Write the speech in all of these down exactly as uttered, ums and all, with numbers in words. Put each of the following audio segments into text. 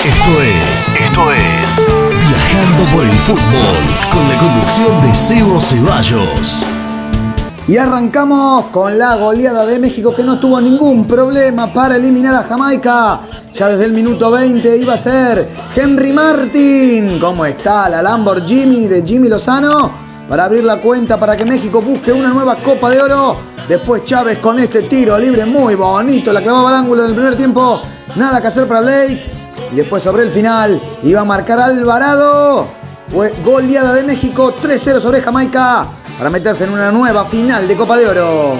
Esto es, esto es Viajando por el Fútbol, con la conducción de Sebo Ceballos. Y arrancamos con la goleada de México, que no tuvo ningún problema para eliminar a Jamaica. Ya desde el minuto veinte iba a ser Henry Martin. ¿Cómo está la Lamborghini de Jimmy Lozano? Para abrir la cuenta para que México busque una nueva Copa de Oro. Después Chávez con este tiro libre muy bonito. La clavaba al ángulo en el primer tiempo. Nada que hacer para Blake. Y después sobre el final iba a marcar Alvarado. Fue goleada de México tres cero sobre Jamaica para meterse en una nueva final de Copa de Oro.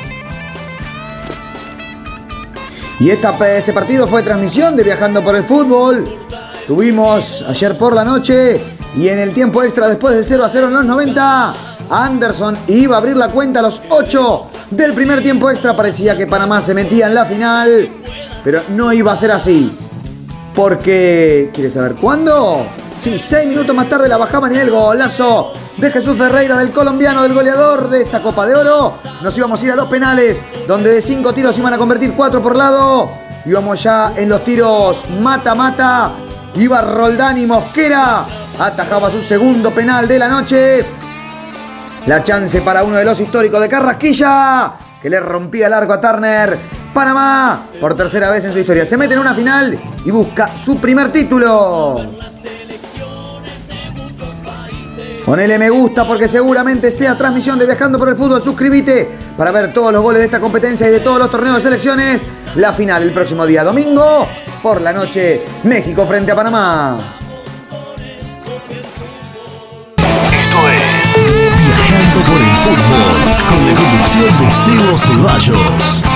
Y esta, este partido fue transmisión de Viajando por el Fútbol. Tuvimos ayer por la noche y en el tiempo extra, después del cero a cero en los noventa, Anderson iba a abrir la cuenta a los ocho del primer tiempo extra. Parecía que Panamá se metía en la final, pero no iba a ser así. Porque, ¿quieres saber cuándo? Sí, seis minutos más tarde la bajaban y el golazo de Jesús Ferreira, del colombiano, del goleador de esta Copa de Oro. Nos íbamos a ir a dos penales, donde de cinco tiros iban a convertir cuatro por lado. Íbamos ya en los tiros mata-mata. Iba Roldán y Mosquera atajaba su segundo penal de la noche. La chance para uno de los históricos de Carrasquilla, que le rompía el arco a Turner. Panamá, por tercera vez en su historia, se mete en una final y busca su primer título. Ponele me gusta porque seguramente sea transmisión de Viajando por el Fútbol. Suscríbete para ver todos los goles de esta competencia y de todos los torneos de selecciones. La final el próximo día domingo por la noche, México frente a Panamá. Esto es Viajando por el Fútbol, con la conducción de Sebo Ceballos.